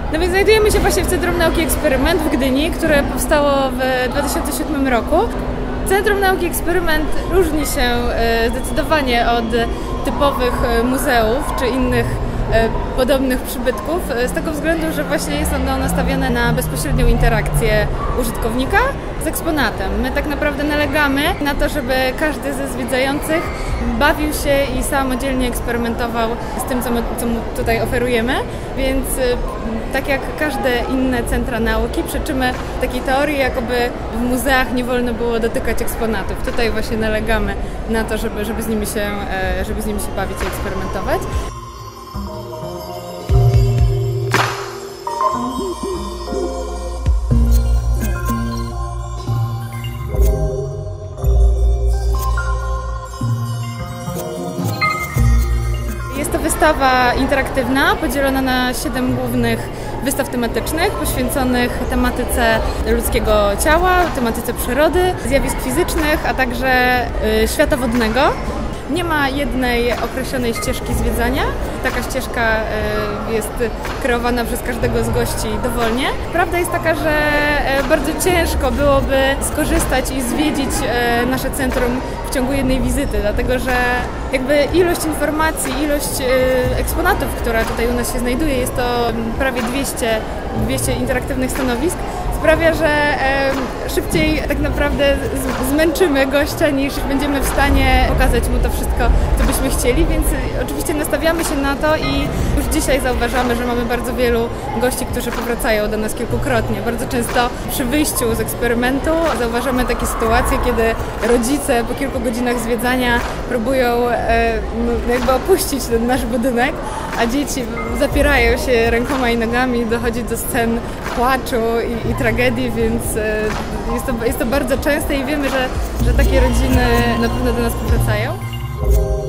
No więc znajdujemy się właśnie w Centrum Nauki Eksperyment w Gdyni, które powstało w 2007 roku. Centrum Nauki Eksperyment różni się zdecydowanie od typowych muzeów czy innych podobnych przybytków z tego względu, że właśnie jest ono nastawione na bezpośrednią interakcję użytkownika z eksponatem. My tak naprawdę nalegamy na to, żeby każdy ze zwiedzających bawił się i samodzielnie eksperymentował z tym, co mu tutaj oferujemy, więc tak jak każde inne centra nauki przeczymy takiej teorii, jakoby w muzeach nie wolno było dotykać eksponatów. Tutaj właśnie nalegamy na to, żeby z nimi się bawić i eksperymentować. Jest to wystawa interaktywna, podzielona na 7 głównych wystaw tematycznych poświęconych tematyce ludzkiego ciała, tematyce przyrody, zjawisk fizycznych, a także świata wodnego. Nie ma jednej określonej ścieżki zwiedzania. Taka ścieżka jest kreowana przez każdego z gości dowolnie. Prawda jest taka, że bardzo ciężko byłoby skorzystać i zwiedzić nasze centrum w ciągu jednej wizyty, dlatego że jakby ilość informacji, ilość eksponatów, która tutaj u nas się znajduje, jest to prawie 200 interaktywnych stanowisk, sprawia, że szybciej tak naprawdę zmęczymy gościa, niż będziemy w stanie pokazać mu to wszystko, co byśmy chcieli, więc oczywiście nastawiamy się na to i już dzisiaj zauważamy, że mamy bardzo wielu gości, którzy powracają do nas kilkukrotnie. Bardzo często przy wyjściu z eksperymentu zauważamy takie sytuacje, kiedy rodzice po kilku godzinach zwiedzania próbują jakby opuścić ten nasz budynek, a dzieci zapierają się rękoma i nogami, dochodzi do scen płaczu i tragedii, więc jest to bardzo częste i wiemy, że takie rodziny na pewno do nas powracają.